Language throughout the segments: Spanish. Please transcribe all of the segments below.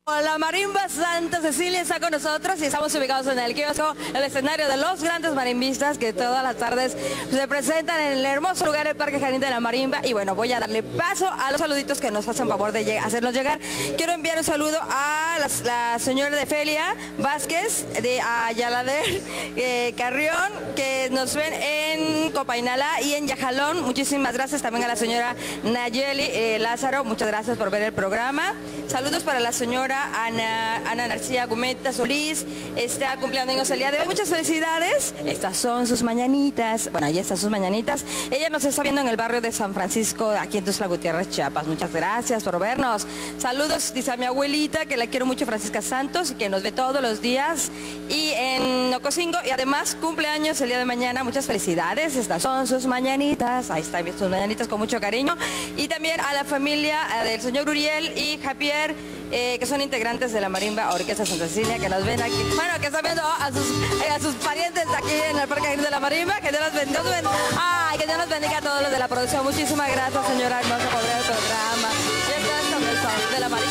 La Marimba Santa Cecilia está con nosotros y estamos ubicados en el kiosco, el escenario de los grandes marimbistas que todas las tardes se presentan en el hermoso lugar del Parque Jardín de la Marimba. Y bueno, voy a darle paso a los saluditos que nos hacen favor de hacernos llegar. Quiero enviar un saludo a la señora Defelia Vázquez de Ayalader Carrión, que nos ven en Copainalá y en Yajalón. Muchísimas gracias también a la señora Nayeli Lázaro, muchas gracias por ver el programa. Saludos para la señora Ana Narcía Gumeta Solís, está cumpleaños el día de hoy. Muchas felicidades. Estas son sus mañanitas. Bueno, ahí están sus mañanitas. Ella nos está viendo en el barrio de San Francisco, aquí en Tuxtla Gutiérrez, Chiapas. Muchas gracias por vernos. Saludos, dice a mi abuelita, que la quiero mucho, Francisca Santos, que nos ve todos los días. Y en Ocosingo, y además cumpleaños el día de mañana. Muchas felicidades. Estas son sus mañanitas. Ahí están sus mañanitas con mucho cariño. Y también a la familia del señor Uriel y Javier, que son integrantes de la Marimba Orquesta Santa Cecilia, que nos ven aquí, bueno, que están viendo a sus parientes aquí en el Parque de la Marimba. Que Dios los bendiga. Ay, que Dios nos bendiga a todos los de la producción. Muchísimas gracias, señora hermosa, por ver el programa. Y el canto de la Marimba.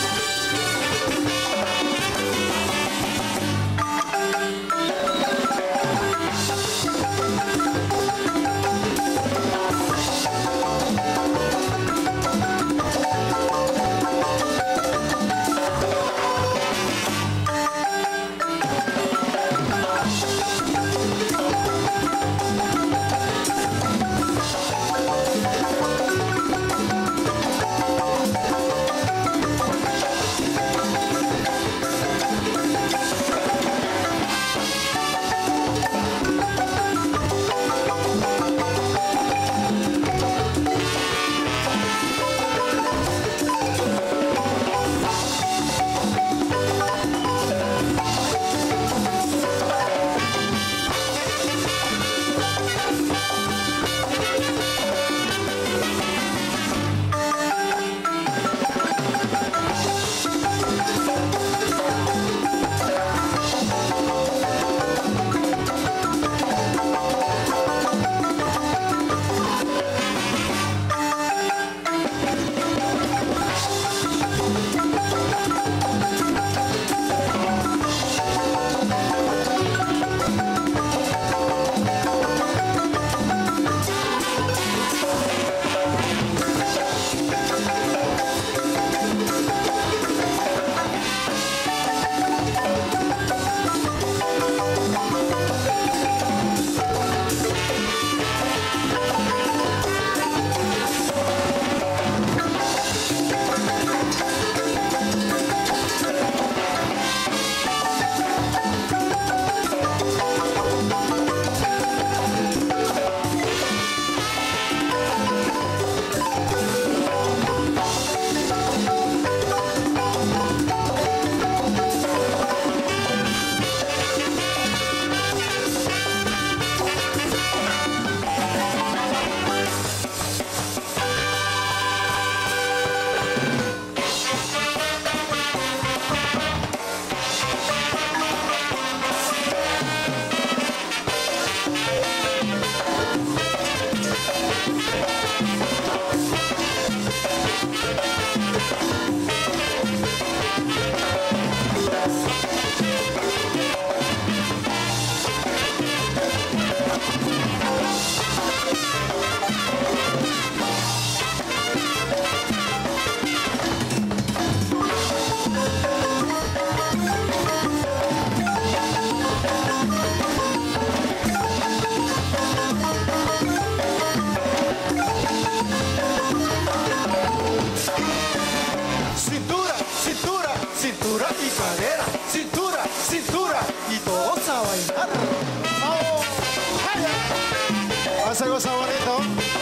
Se goza bonito,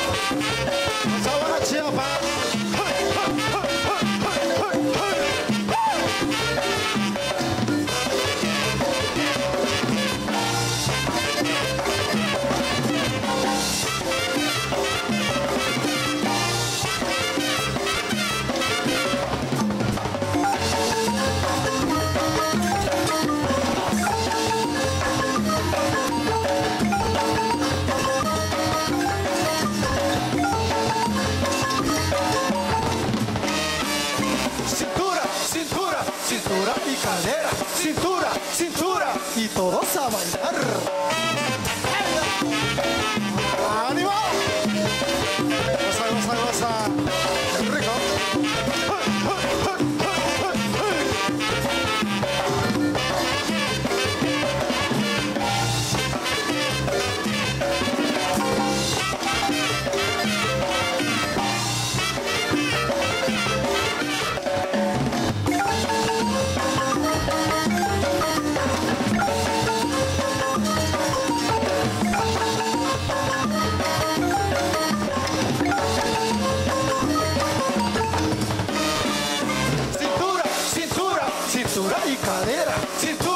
sabor a Chiapas. cintura, cintura y todos a bailar. ¡Ánimo! Goza, goza, goza. ¡Qué rico! Cintura y cadera, cintura.